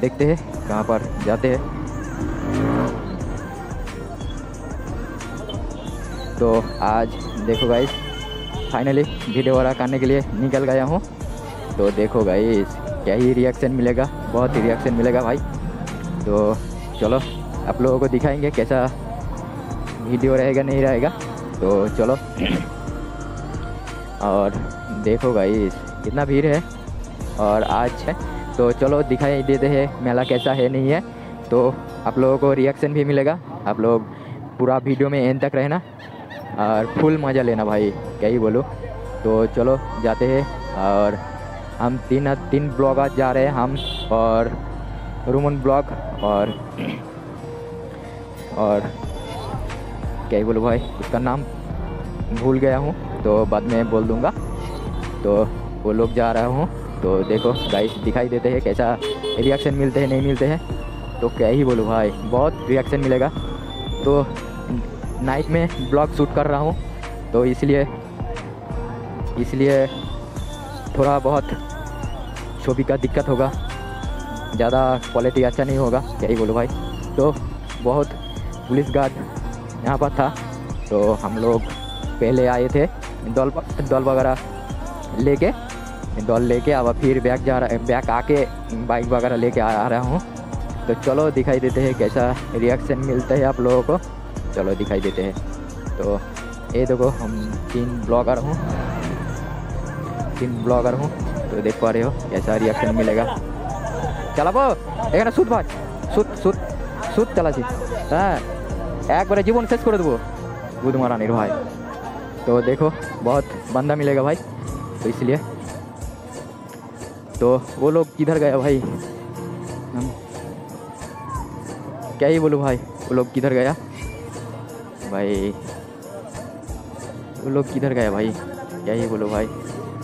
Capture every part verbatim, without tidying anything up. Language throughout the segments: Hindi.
देखते हैं कहाँ पर जाते हैं। तो आज देखो गाइस फाइनली वीडियो वगैरह करने के लिए निकल गया हूँ। तो देखो गाइस क्या ही रिएक्शन मिलेगा, बहुत ही रिएक्शन मिलेगा भाई। तो चलो आप लोगों को दिखाएंगे कैसा वीडियो रहेगा नहीं रहेगा। तो चलो और देखो गाइस कितना भीड़ है और आज है। तो चलो दिखाई देते हैं मेला कैसा है नहीं है। तो आप लोगों को रिएक्शन भी मिलेगा, आप लोग पूरा वीडियो में एंड तक रहना और फुल मज़ा लेना भाई, क्या ही बोलो। तो चलो जाते हैं और हम तीन तीन ब्लॉग आज जा रहे हैं, हम और रुमन ब्लॉग और और क्या ही बोलो भाई, उसका नाम भूल गया हूँ तो बाद में बोल दूँगा। तो वो लोग जा रहा हूँ। तो देखो गाइस दिखाई देते हैं कैसा रिएक्शन मिलते हैं नहीं मिलते हैं। तो क्या ही बोलूँ भाई, बहुत रिएक्शन मिलेगा। तो नाइट में ब्लॉग शूट कर रहा हूँ तो इसलिए इसलिए थोड़ा बहुत छवि का दिक्कत होगा, ज़्यादा क्वालिटी अच्छा नहीं होगा, क्या ही बोलूँ भाई। तो बहुत पुलिस गार्ड यहाँ पर था। तो हम लोग पहले आए थे दौल दौल वगैरह लेके दौल लेके अब फिर बैक जा रहा बैक आके बाइक वगैरह लेके आ, आ रहा हूँ। तो चलो दिखाई देते हैं कैसा रिएक्शन मिलता है आप लोगों को। चलो दिखाई देते हैं। तो ये देखो हम तीन ब्लॉगर हूँ तीन ब्लॉगर हूँ तो देख पा रहे हो कैसा रिएक्शन मिलेगा। चला वो एखाने सुत भाई सुत सुत सुत चला हाँ एक बारे जीवन शेष कर देव बुध मारानी भाई। तो देखो बहुत बंदा मिलेगा भाई, तो इसलिए तो वो लोग किधर गया भाई, हम क्या ही बोलूँ भाई, वो लोग किधर गया भाई, वो लोग किधर गया भाई, क्या ही बोलो भाई।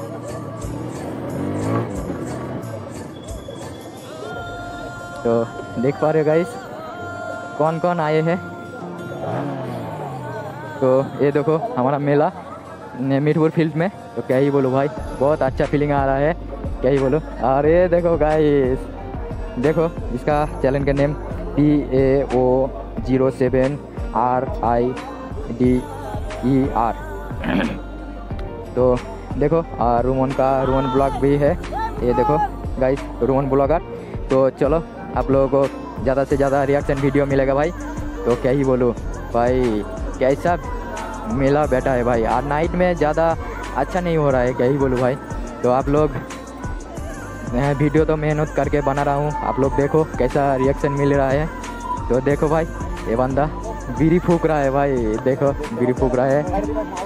तो देख पा रहे हो गाइस कौन कौन आए हैं। तो ये देखो हमारा मेला मीठपुर फील्ड में। तो क्या ही बोलो भाई, बहुत अच्छा फीलिंग आ रहा है, क्या ही बोलो। और ये देखो गाइस, देखो इसका चैनल का name P A O zero seven R I D E R. तो देखो और रोमन का रोमन ब्लॉग भी है, ये देखो गाइस रोमन ब्लॉगर। तो चलो आप लोगों को ज़्यादा से ज़्यादा रिएक्शन वीडियो मिलेगा भाई। तो क्या ही बोलूँ भाई, कैसा मेला बैठा है भाई। और नाइट में ज़्यादा अच्छा नहीं हो रहा है, क्या ही बोलूँ भाई। तो आप लोग वीडियो तो मेहनत करके बना रहा हूँ, आप लोग देखो कैसा रिएक्शन मिल रहा है। तो देखो भाई ये बंदा बीड़ी फूक रहा है भाई, देखो बीड़ी फूक रहा है।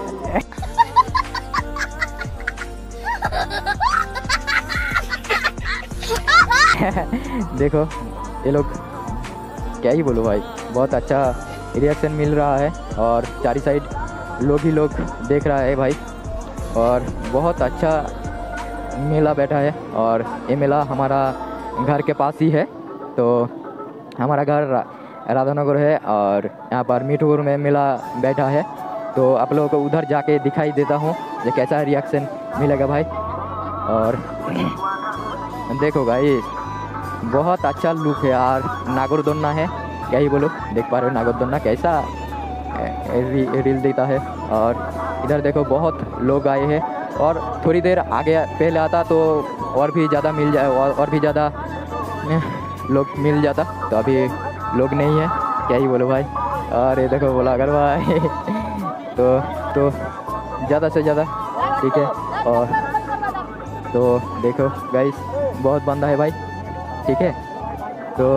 देखो ये लोग, क्या ही बोलूँ भाई, बहुत अच्छा रिएक्शन मिल रहा है और चारी साइड लोग ही लोग देख रहा है भाई। और बहुत अच्छा मेला बैठा है और ये मेला हमारा घर के पास ही है। तो हमारा घर राधानगर है और यहाँ पर मीठपुर में मेला बैठा है। तो आप लोगों को उधर जाके दिखाई देता हूँ जो कैसा रिएक्शन मिलेगा भाई। और देखो गाइस बहुत अच्छा लुक है यार, नागरदोलना है, क्या ही बोलो, देख पा रहे हो नागरदोलना कैसा री, रील देता है। और इधर देखो बहुत लोग आए हैं और थोड़ी देर आगे पहले आता तो और भी ज़्यादा मिल जाए और, और भी ज़्यादा लोग मिल जाता। तो अभी लोग नहीं है, क्या ही बोलो भाई। और ये देखो बोला अगर भाई तो तो ज़्यादा से ज़्यादा ठीक है। और तो देखो गाइस बहुत बंदा है भाई, ठीक है। तो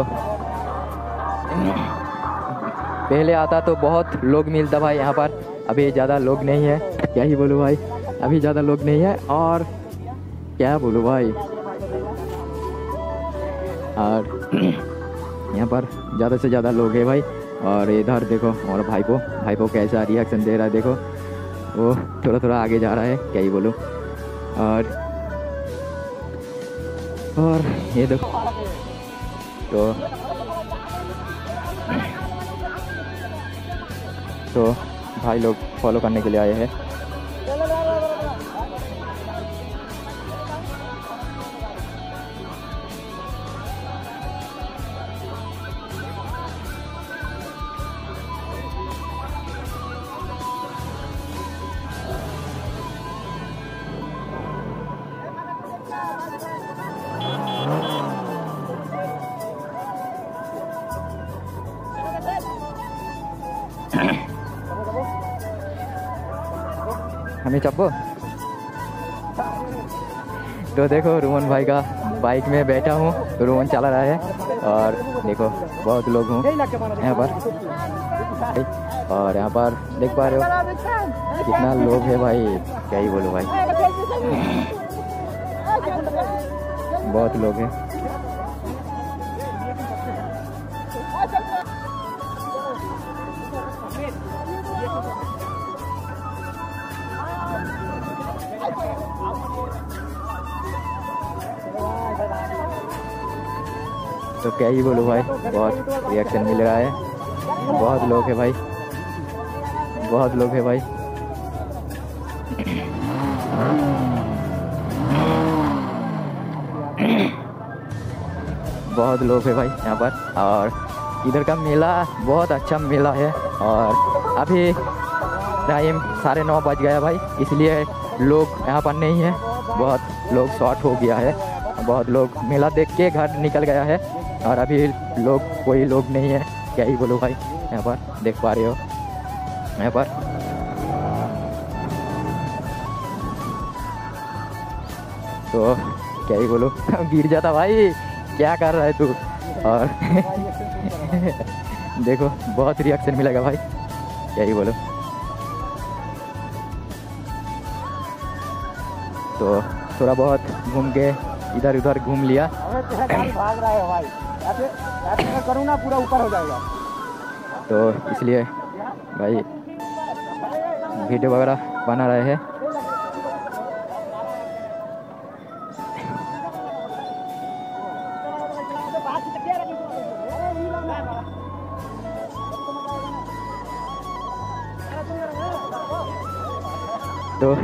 पहले आता तो बहुत लोग मिलता भाई यहाँ पर, अभी ज़्यादा लोग नहीं है, क्या ही बोलूँ भाई, अभी ज़्यादा लोग नहीं है। और क्या बोलूँ भाई, और यहाँ पर ज़्यादा से ज़्यादा लोग हैं भाई। और इधर देखो और भाईपो भाईपो कैसा रिएक्शन दे रहा है, देखो वो थोड़ा थोड़ा आगे जा रहा है, क्या ही बोलूँ। और और ये देखो तो तो भाई लोग फॉलो करने के लिए आए हैं। हमें चप्पो। तो देखो रोहन भाई का बाइक में बैठा हूँ, तो रोहन चला रहा है और देखो बहुत लोग हूँ यहाँ पर, और यहाँ पर देख पा रहे हो कितना लोग है भाई, क्या ही बोलो भाई, बहुत लोग हैं। तो क्या ही बोलूँ भाई, बहुत रिएक्शन मिल रहा है, बहुत लोग है भाई, बहुत लोग है भाई। बहुत लोग है भाई यहाँ पर, और इधर का मेला बहुत अच्छा मेला है। और अभी टाइम साढ़े नौ बज गया भाई, इसलिए लोग यहाँ पर नहीं है, बहुत लोग शॉर्ट हो गया है, बहुत लोग मेला देख के घर निकल गया है, और अभी लोग कोई लोग नहीं है, क्या ही बोलो भाई। यहाँ पर देख पा रहे हो यहाँ पर, तो क्या ही बोलो गिर जाता भाई, क्या कर रहा है तू। और देखो बहुत रिएक्शन मिलेगा भाई, क्या ही बोलो। तो थोड़ा बहुत घूम के इधर उधर घूम लिया। भाग रहा है भाई, ऐसे ऐसे करूँ ना पूरा ऊपर हो जाएगा, तो इसलिए भाई वीडियो वगैरह बना रहे हैं। तो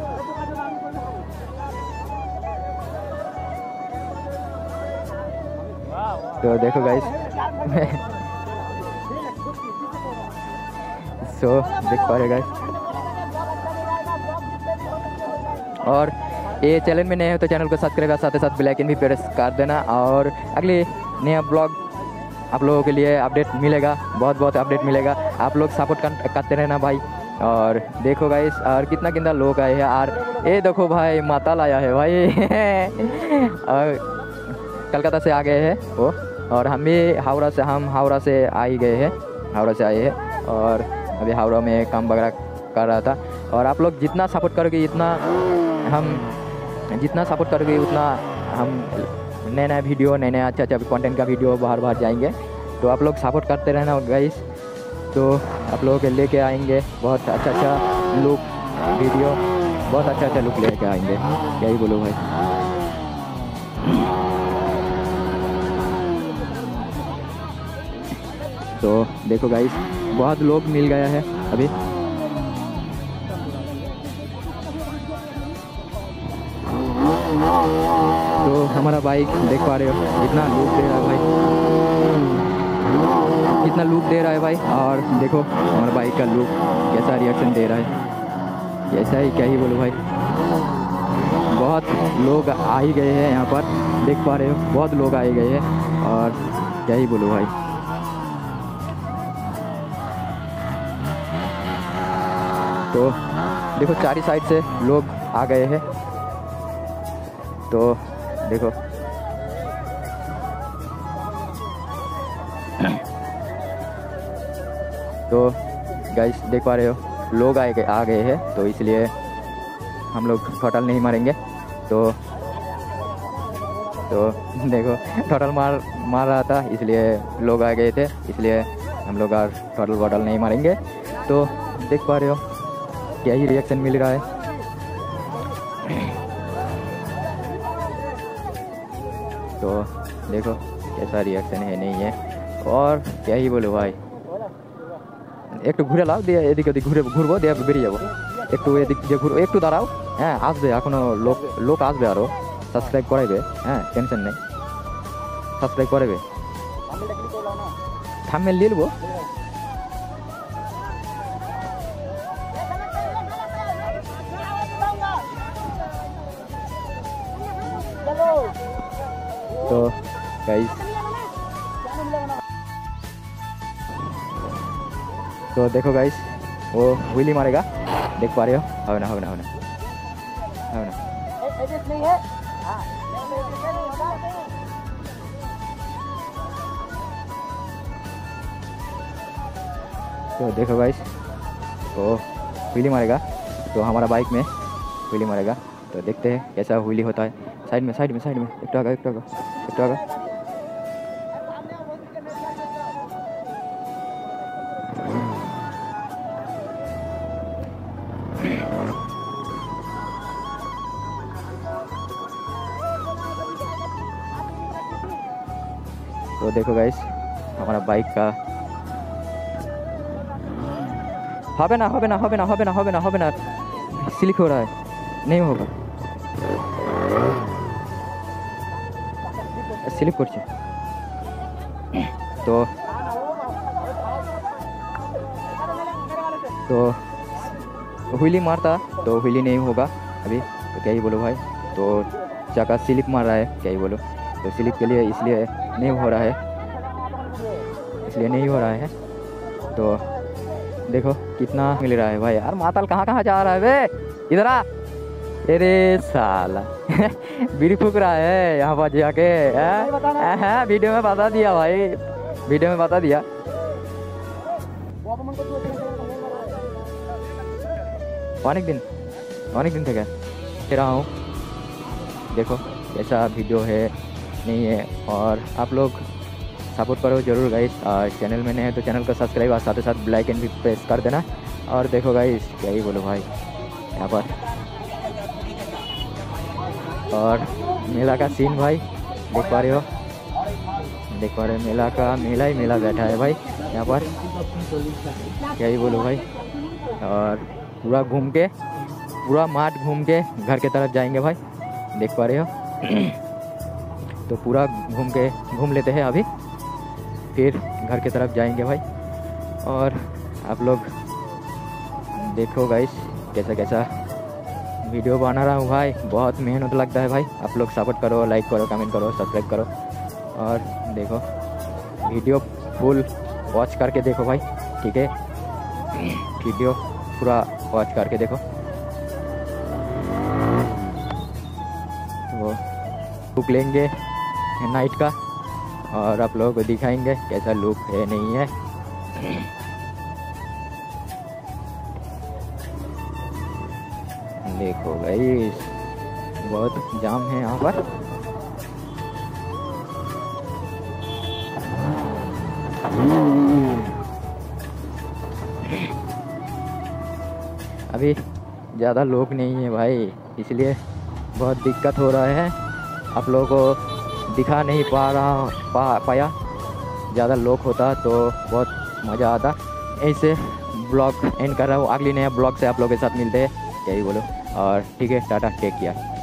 तो देखो गाइस सो देख पा रहे गाइस, और ये चैनल में नए हो तो चैनल को सब्सक्राइब और साथ ही साथ बेल आइकन भी प्रेस कर देना, और अगले नया ब्लॉग आप लोगों के लिए अपडेट मिलेगा, बहुत बहुत अपडेट मिलेगा, आप लोग सपोर्ट कर, करते रहना भाई। और देखो गाइस, और कितना कितना लोग आए हैं, और ये देखो भाई माता आया है भाई और कलकत्ता से आ गए हैं वो, और हम भी हावड़ा से हम हावड़ा से आ ही गए हैं, हावड़ा से आए हैं, और अभी हावड़ा में काम वगैरह कर रहा था। और आप लोग जितना सपोर्ट करोगे, इतना हम जितना सपोर्ट करोगे उतना हम नए नए वीडियो, नए नए अच्छा अच्छा कंटेंट का वीडियो बाहर बाहर जाएंगे। तो आप लोग सपोर्ट करते रहना गाइस, तो आप लोगों के लेके आएंगे बहुत अच्छा अच्छा लुक वीडियो, बहुत अच्छा अच्छा लुक लेके आएंगे, क्या ही बोलो भाई। तो देखो गाइस बहुत लोग मिल गया है अभी, तो हमारा बाइक देख पा रहे हो कितना लुक दे रहा है भाई, कितना लुक दे रहा है भाई। और देखो हमारा बाइक का लुक कैसा रिएक्शन दे रहा है, ऐसा ही क्या ही बोलो भाई। बहुत लोग आ ही गए हैं यहाँ पर, देख पा रहे हो बहुत लोग आए गए हैं, और क्या ही बोलो भाई। तो देखो चारी साइड से लोग आ गए हैं, तो देखो तो गाइस देख पा रहे हो लोग आए गए आ गए हैं, तो इसलिए हम लोग टोटल नहीं मारेंगे। तो तो देखो टोटल मार मार रहा था, इसलिए लोग आ गए थे, इसलिए हम लोग और टोटल बॉटल नहीं मारेंगे। तो देख पा रहे हो क्या ही रिएक्शन मिल रहा है। तो देखो कैसा रिएक्शन है नहीं है, और क्या ही बोलो भाई। एक घुरे लाओ दिए एदिक ओदिक घुरे घुरबो दिए बेरिये जाबो, एकटू एदिक जे घुरबो एकटू दाঁড়াও, হ্যাঁ আসবে এখনো লোক লোক আসবে, আরো সাবস্ক্রাইব করাইবে, হ্যাঁ টেনশন নেই, সাবস্ক্রাইব করাইবে, থাম্বনেল দিয়ে নেবো। तो गाइस तो देखो गाइस वो व्हीली मारेगा, देख पा रहे हो। हो ना हो ना हो ना हो ना। तो देखो गाइस वो व्हीली मारेगा, तो हमारा बाइक में व्हीली मारेगा। तो देखते हैं कैसा व्हीली होता है। साइड में साइड में साइड में एक आगा एक आगा एक आगा। तो देखो गाइस हमारा बाइक का হবে না হবে না হবে না হবে না হবে না হবে না स्लिप हो रहा है, नहीं होगा, स्लिप করছে। तो तो व्हीली मारता तो व्हीली नहीं होगा अभी, तो क्या ही बोलो भाई। तो चक्का स्लिप मार रहा है, क्या ही बोलो। तो स्लिप के लिए इसलिए नहीं हो रहा है, इसलिए नहीं हो रहा है। तो देखो कितना मिल रहा है भाई। यार माताल कहाँ कहाँ जा रहा है बे, इधर आ। अरे साला बीड़ी फूक रहा है यहाँ पर जाके। हाँ वीडियो में बता दिया भाई, वीडियो में बता दिया। अनेक दिन अनेक दिन থেকে फिर रहा हूँ, देखो कैसा वीडियो है नहीं है। और आप लोग सपोर्ट करो जरूर गाइस। और चैनल में नए हैं तो चैनल को सब्सक्राइब और साथ ही साथ बेल आइकन भी प्रेस कर देना। और देखो गाइस क्या ही बोलो भाई यहाँ पर। और मेला का सीन भाई देख पा रहे हो, देख पा रहे हो मेला का, मेला ही मेला बैठा है भाई यहाँ पर, क्या ही बोलो भाई। और पूरा घूम के पूरा मार्ट घूम के घर के तरफ जाएंगे भाई, देख पा रहे हो। तो पूरा घूम के घूम लेते हैं अभी, फिर घर के तरफ जाएंगे भाई। और आप लोग देखो गाइस कैसा कैसा वीडियो बना रहा हूँ भाई, बहुत मेहनत लगता है भाई। आप लोग सपोर्ट करो, लाइक करो, कमेंट करो, सब्सक्राइब करो। और देखो वीडियो फुल वॉच करके देखो भाई, ठीक है। वीडियो पूरा वॉच करके देखो। तो बुक लेंगे नाइट का और आप लोगों को दिखाएंगे कैसा लुक है नहीं है। देखो भाई बहुत जाम है यहाँ पर। अभी ज़्यादा लोग नहीं है भाई, इसलिए बहुत दिक्कत हो रहा है। आप लोगों को दिखा नहीं पा रहा पा पाया। ज़्यादा लोग होता तो बहुत मज़ा आता। ऐसे ब्लॉग एंड कर रहा हूँ, अगली नया ब्लॉग से आप लोगों के साथ मिलते हैं, क्या ही बोलो। और ठीक है, टाटा, टेक केयर।